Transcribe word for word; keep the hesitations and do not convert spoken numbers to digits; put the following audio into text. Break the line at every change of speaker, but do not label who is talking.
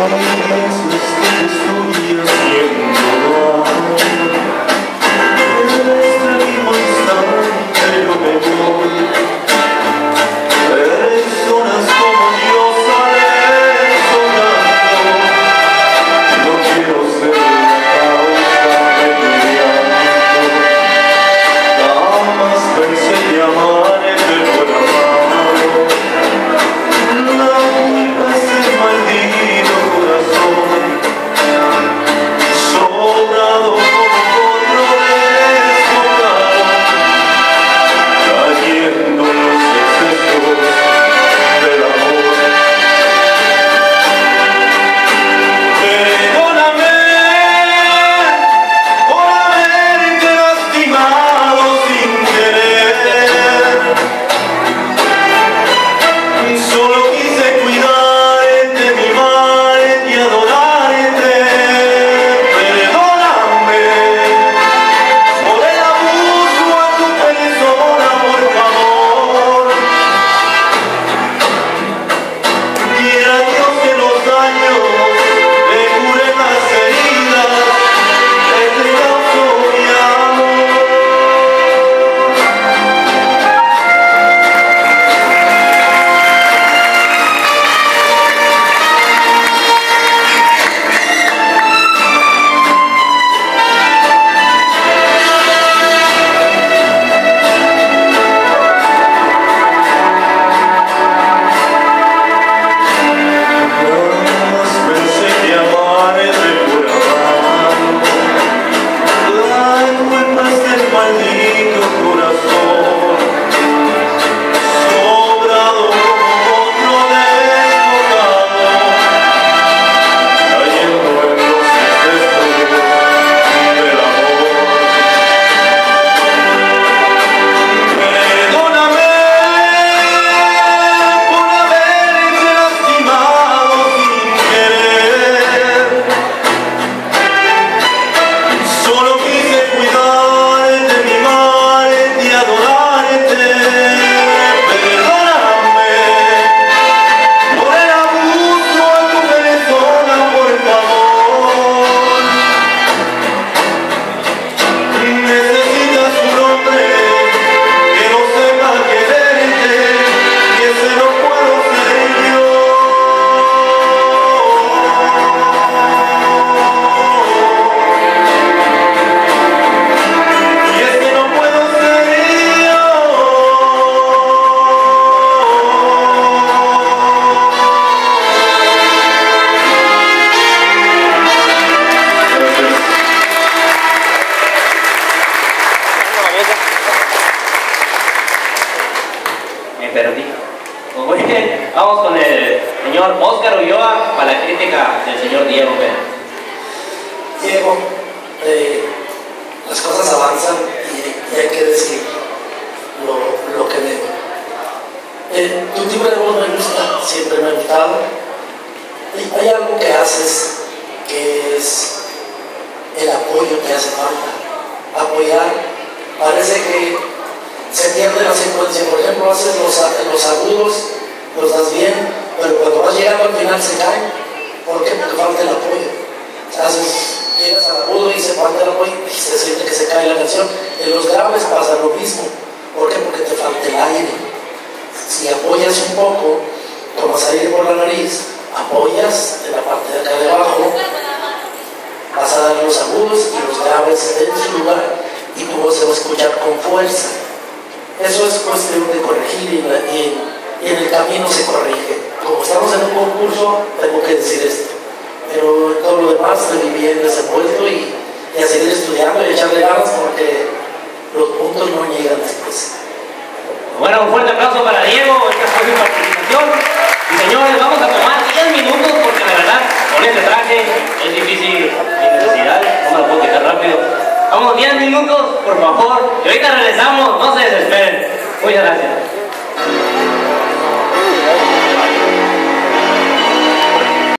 Vamos con el señor Óscar Ulloa para la crítica del señor Diego Pérez.
Diego, eh, las cosas avanzan y, y hay que decir lo, lo que debo. Eh, tu tipo de voz me gusta, siempre me ha gustado. Y hay algo que haces que es el apoyo que hace falta. Apoyar, parece que se pierde la secuencia. Por ejemplo, haces los, los agudos, los das bien, pero cuando vas llegando al final se caen. ¿Por qué? Porque falta el apoyo. Haces, llegas al agudo y se falta el apoyo y se siente que se cae la canción. En los graves pasa lo mismo. ¿Por qué? Porque te falta el aire. Si apoyas un poco, tomas aire por la nariz, apoyas en la parte de acá de abajo, vas a dar los agudos y los graves en su lugar y tu voz se va a escuchar con fuerza. Eso es cuestión de corregir y, y, y en el camino se corrige. Como estamos en un concurso, tengo que decir esto, pero todo lo demás estoy bien desenvuelto y, y a seguir estudiando y echarle ganas porque los puntos no llegan después.
Bueno, un fuerte aplauso para Diego, esta fue su participación. Y señores, vamos a tomar diez minutos porque la verdad, con este traje es difícil mi necesidad, no me lo puedo quitar rápido. Vamos, diez minutos, por favor, y ahorita regresamos, no se desesperen. Muchas gracias.